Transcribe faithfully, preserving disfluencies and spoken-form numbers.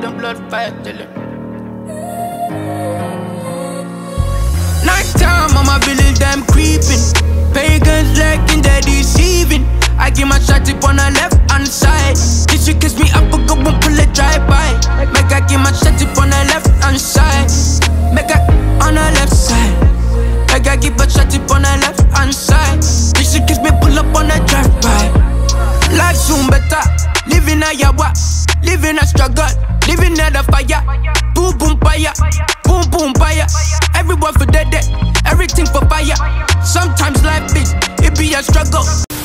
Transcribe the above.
them blood fire till it. Night time, on my village, them creeping. Pagans lurking, they're deceiving. I give my shot tip on the left hand side. If she kiss me up, I go and pull it drive by. Make I give my shot tip on the left hand side. Make I on the left side. Make I give a shot tip on the left hand side. If she kiss me, pull up on the drive by. Life soon better, living a yawa, living a struggle, living at the fire. Boom boom fire, boom boom fire. Everyone for dead, everything for fire. Sometimes life is, it be a struggle.